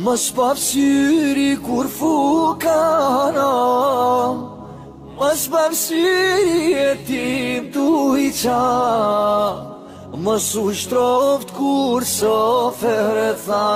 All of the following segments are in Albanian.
Mos pafsyri kur fukara, mos pafsyri e tim tu I qa, mos u shtroft kur sofere tha,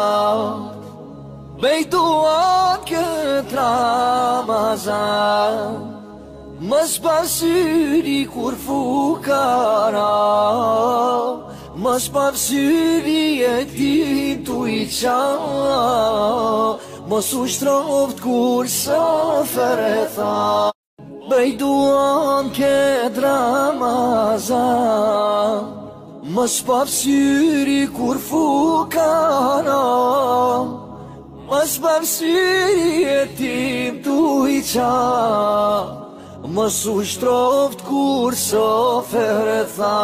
bejtuat kët Ramazan, mos pafsyri kur fukara, mos pafsyri e tim tu I qa, mos u shtroft kur sofere tha, bejtuat kët Ramazan, mos pafsyri kur fukara, mos pafsyri e tim tu I qa, mos u shtroft kur sofere tha,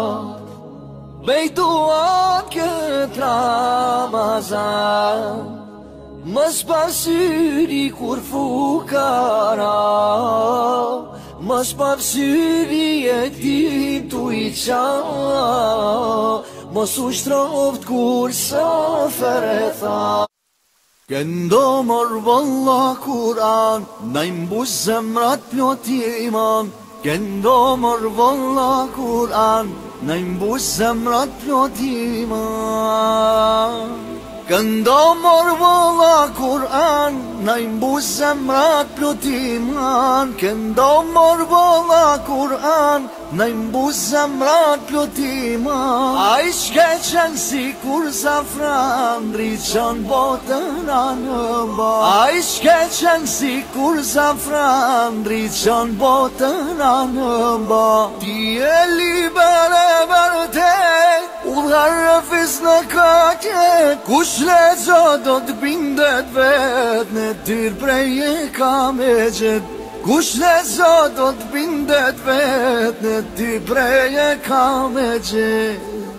bejtuat kët Ramazan, mos pafsyri kur fukara, mos pafsyri e tim tu I qa, mos u shtroft kur sofere tha. Këndo mor valla Kur'an, na I mbush zemrat plot iman. Këndo mor valla Kur'an, na I mbush zemrat plot iman. Këndo mor valla Kur'an, na I mbush zemrat plot iman. Këndo mor valla Kur'an, na I mbush zemrat plot iman. A I shkeqen si kur zafran, rriqon botën anë ba. A I shkeqen si kur zafran, rriqon botën anë ba. Ti e liber e vërtet, udhar rëfis në kaket. Kush lezo do t'bindet vet, në tyr prej e ka me gjet. Kush lezo do t'bindet vet, në ty prej e ka me gjet.